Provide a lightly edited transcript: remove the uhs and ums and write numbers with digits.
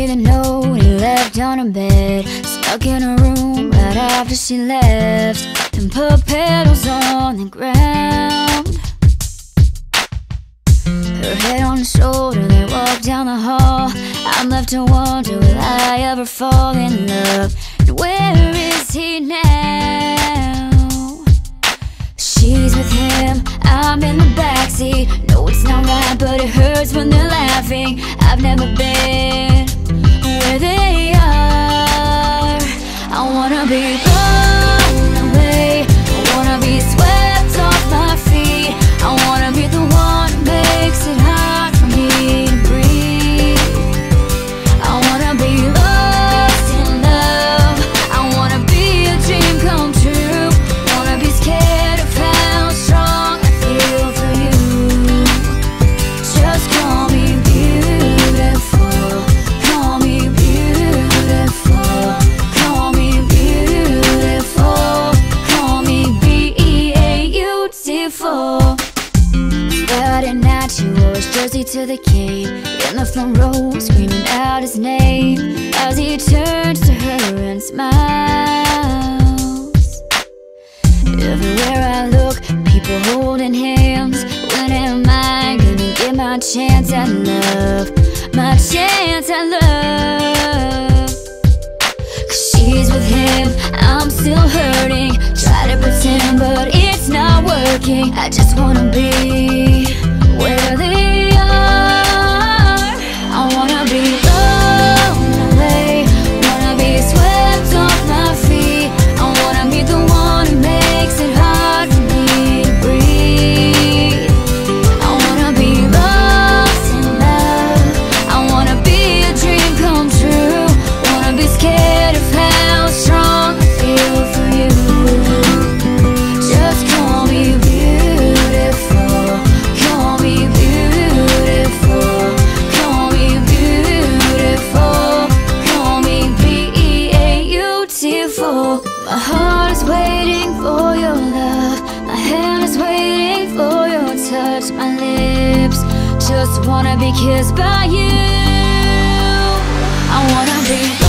the note he left on her bed, stuck in her room right after she left, and put petals on the ground. Her head on his shoulder, they walk down the hall. I'm left to wonder, will I ever fall in love? And where is he now? She's with him, I'm in the backseat. No, it's not right, but it hurts when they're laughing. I've never been where they are. I wanna be blown away, I wanna be swept off my feet. I wanna be the one who makes it hard for me to breathe. I wanna be lost in love, I wanna be a dream come true. Wanna be scared of how strong I feel for you. Just call me beautiful, call me beautiful, call me beautiful, call me beautiful. Friday night, she wore his jersey to the game, in the front row, screaming out his name as he turns to her and smiles. Everywhere I look, people holding hands. When am I gonna get my chance at love? My chance at love. 'Cause she's with him, I'm still hurting. Try to pretend, but it's not working. I just wanna be where they are. I wanna be blown away, wanna be swept off my feet. I wanna be the one who makes it hard for me to breathe. I wanna be lost in love, I wanna be a dream come true. Wanna be scared of how strong I feel for you. Just call me beautiful, call me beautiful, call me beautiful, call me beautiful. My heart is waiting for your love, my hand is waiting for your touch. My lips just wanna be kissed by you. I wanna be